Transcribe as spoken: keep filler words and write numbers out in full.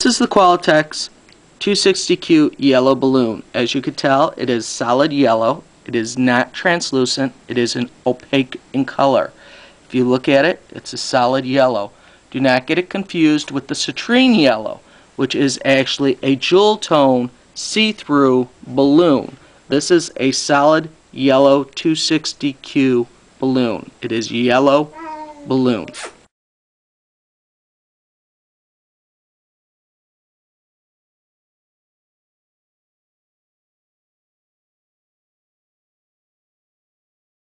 This is the Qualtex two sixty Q yellow balloon. As you can tell, it is solid yellow. It is not translucent. It is an opaque in color. If you look at it, it's a solid yellow. Do not get it confused with the citrine yellow, which is actually a jewel tone see-through balloon. This is a solid yellow two sixty Q balloon. It is yellow balloon.